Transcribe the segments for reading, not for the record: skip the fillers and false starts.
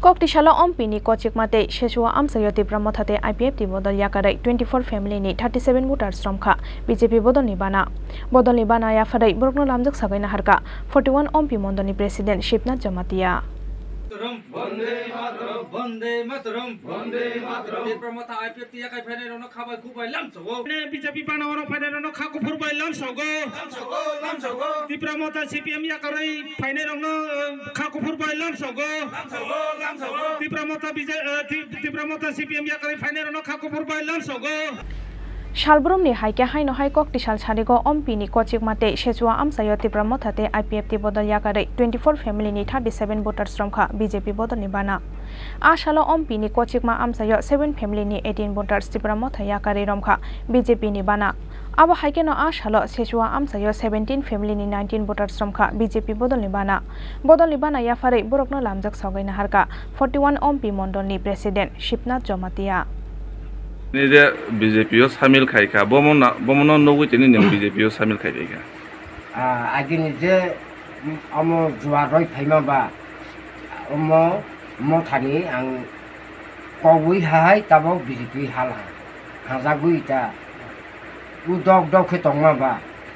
Koktisalo Ampini Kachikma tei Chechua Amchaio Tipra Motha tei IPFT Bodol Yakarwi 24 family ni 37 voters Romkha BJP Bodolni Bana Bodolni Bana Yapharwi Bohrokno Lamjaksogwi Naharkha 41 Ampi Mandalni president Shivnath Jamatia Vande mataram, vande mataram, vande mataram. Tipra Motha IPFT yakai phane rono khabai kubai lamsogo. BJP Bana rono phane rono khaku phurbai lamsogo. Lamsogo. Tipra Motha CPM yakarwi phane rono khaku phurbai lamsogo. Lamsogo. Tipra Motha CPM yakarwi phane rono khaku phurbai lamsogo. Shalbrumni haike haino hai Koktisal Chadigo Ampini Kachikma tei Chechua Amchaio Tipra Motha tei IPFT Bodol Yakarwi 24 family ni 37 voters Romkha BJP Bodolni Bana Ashalo Ampini Kachikma Amchaio 7 family ni 18 voters Tipra Motha Yakarwi Romkha BJP ni Bana Abo haike no Ashalo Chechua Amchaio 17 family ni 19 voters Romkha BJP Bodolni Bana Yapharwi Bohrokno Lamjaksogwi Naharkha 41 Ampi Mandalni president Shivnath Jamatia Nije BJP samil khaika bomono nogu tini nem BJP samil khaika agini je amo juaroi phaima ba amo mothani ang kogui hai tabo BJP hala hajagui ta udok khetongma ba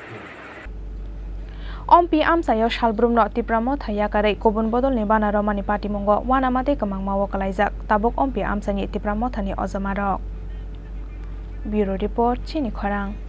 Ampi Amchaio Shalbrumno Tipra Motha Yakarwi Kobun Bodolni Bana Romani Party Mongo Wanamate Kamangmawo Kalaijak Tabok Ampi Amchaio Tipra Mothani Ojamarok Bureau Report Chini Khorang